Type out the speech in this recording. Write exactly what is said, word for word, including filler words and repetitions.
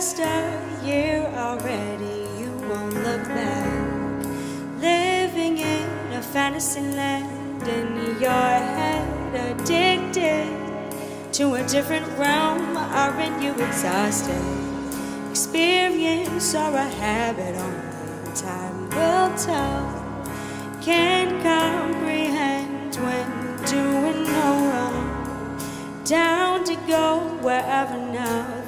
just a year already, you won't look back. Living in a fantasy land in your head, addicted to a different realm. Aren't you exhausted? Experience or a habit, only time will tell. Can't comprehend when doing no wrong. Down to go wherever now.